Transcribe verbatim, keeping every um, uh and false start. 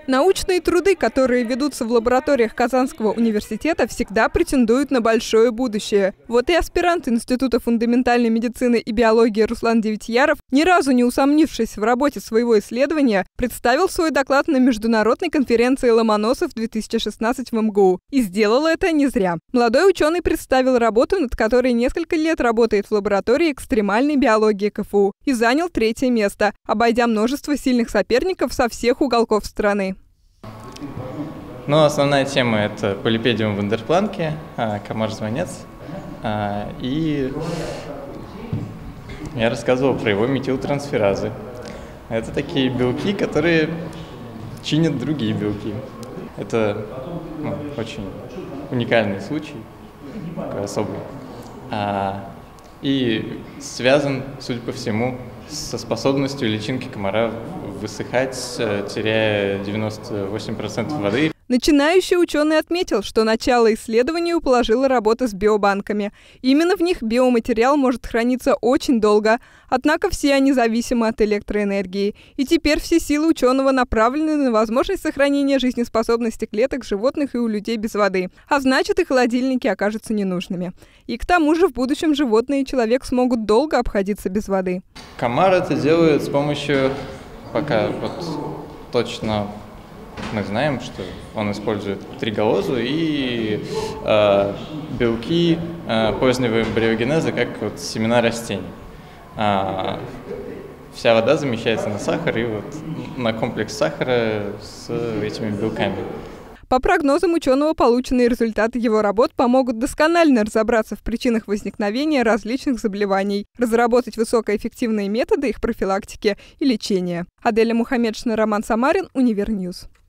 Научные труды, которые ведутся в лабораториях Казанского университета, всегда претендуют на большое будущее. Вот и аспирант Института фундаментальной медицины и биологии Руслан Девятьяров, ни разу не усомнившись в работе своего исследования, представил свой доклад на международной конференции Ломоносов две тысячи шестнадцать в эм гэ у. И сделал это не зря. Молодой ученый представил работу, над которой несколько лет работает в лаборатории экстремальной биологии ка эф у, и занял третье место, обойдя множество сильных соперников со всех уголков страны. Ну, основная тема – это полипедиум вандерпланки, комар-звонец. И я рассказывал про его метилтрансферазы. Это такие белки, которые чинят другие белки. Это ну, очень уникальный случай, такой особый. И связан, судя по всему, со способностью личинки комара высыхать, теряя девяносто восемь процентов воды. Начинающий ученый отметил, что начало исследованию положила работа с биобанками. Именно в них биоматериал может храниться очень долго, однако все они зависимы от электроэнергии. И теперь все силы ученого направлены на возможность сохранения жизнеспособности клеток животных и у людей без воды. А значит, и холодильники окажутся ненужными. И к тому же в будущем животные и человек смогут долго обходиться без воды. Комар это делает с помощью, пока вот точно мы знаем, что он использует триголозу и э, белки э, позднего эмбриогенеза, как вот семена растений. А, вся вода замещается на сахар и вот на комплекс сахара с этими белками. По прогнозам ученого, полученные результаты его работ помогут досконально разобраться в причинах возникновения различных заболеваний, разработать высокоэффективные методы их профилактики и лечения. Аделя Мухаммедшина, Роман Самарин, Универньюз.